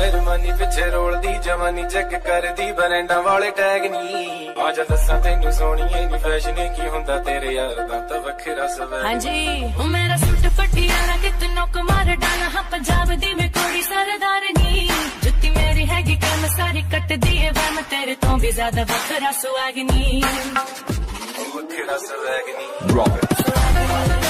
ਅਰਮਾਨੀ ਪਿੱਛੇ ਰੋਲਦੀ ਜਵਾਨੀ ਚੈੱਕ ਕਰਦੀ ਬਰੈਂਡਾਂ ਵਾਲੇ ਟੈਗ ਨੀ ਆਜਾ ਦੱਸਾਂ ਤੈਨੂੰ ਸੋਹਣੀਏ ਨੀ ਫੈਸ਼ਨ ਕੀ ਹੁੰਦਾ ਤੇਰੇ ਯਾਰ ਦਾ ਤਾਂ ਵੱਖਰਾ ਸਵੈ ਹਾਂਜੀ ਉਹ ਮੇਰਾ ਸੂਟ ਪਟਿਆਲਾ ਕਿਤਨੋਂ ਕੁਮਾਰ ਡਾਲਾ ਹਾਂ ਪੰਜਾਬ ਦੀ ਮੈਂ ਕੋੜੀ ਸਰਦਾਰਨੀ ਜੁੱਤੀ ਮੇਰੀ ਹੈਗੀ ਕੰਮ ਸਾਰੀ ਕੱਟਦੀ ਏ ਵਾ ਮੈਂ ਤੇਰੇ ਤੋਂ ਵੀ ਜ਼ਿਆਦਾ ਵੱਖਰਾ ਸੁਆਗਨੀ ਵੱਖਰਾ ਸੁਆਗਨੀ